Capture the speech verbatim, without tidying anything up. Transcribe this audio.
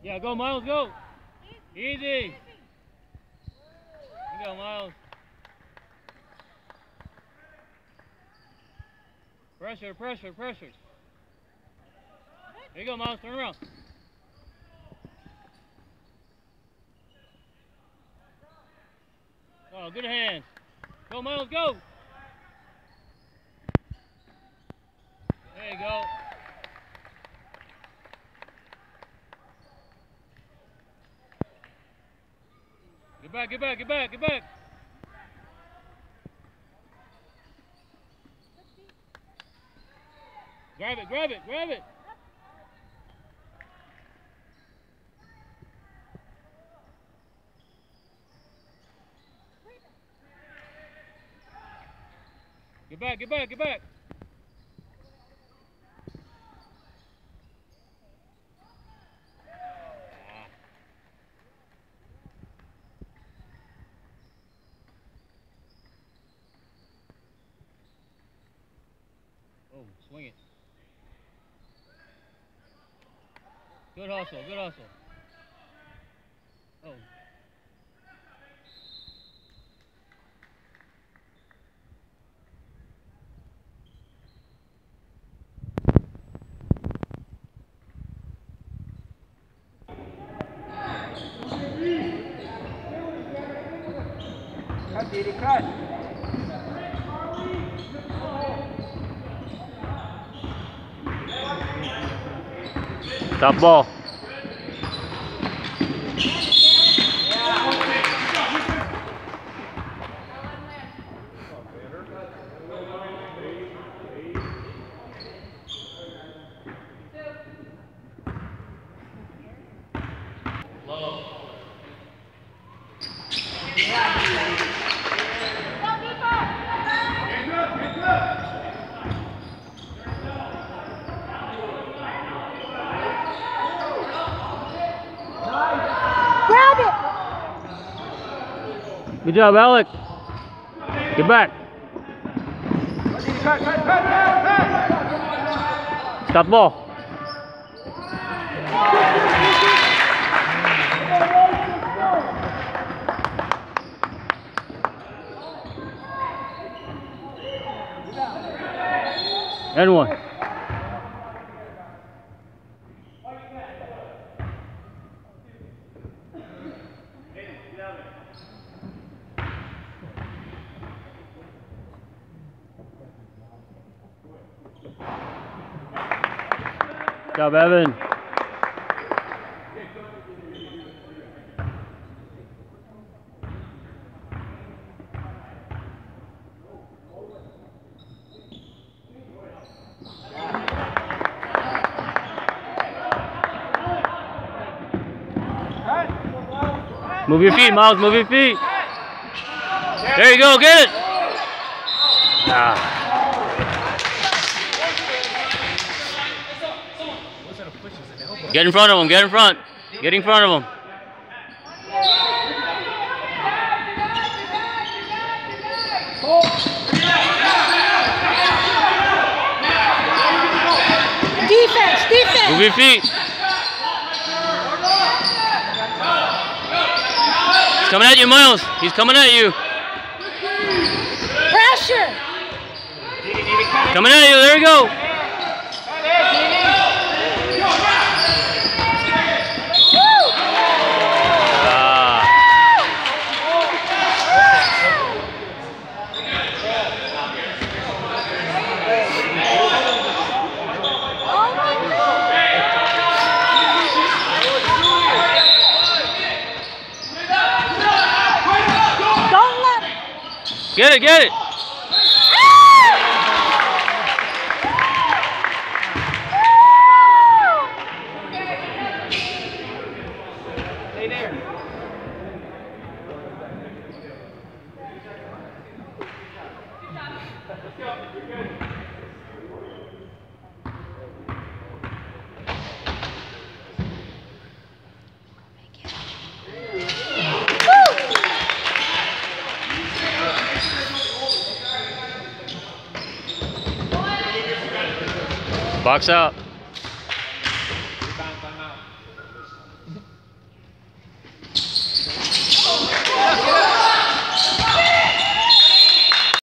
Yeah, go Miles, go. Easy. You go Miles. Pressure, pressure, pressure. There you go Miles, turn around. Oh, good hands. Go Miles, go. There you go. Get back, get back, get back, get back. Grab it, grab it, grab it. Get back, get back, get back. Oh, swing it. Good hustle, good hustle. Oh. Cut, Didi, cut. Stop ball. Grab it! Good job, Alec. Get back. Cut, cut, cut, cut, cut. Stop ball. And one. Good job, Evan. Move your feet, Miles, move your feet. There you go, get it. Ah. Get in front of him, get in front. Get in front of him. Defense, defense. Move your feet. He's coming at you, Miles. He's coming at you. Pressure. Coming at you, there you go. Get it, get it! Stay there. Box out.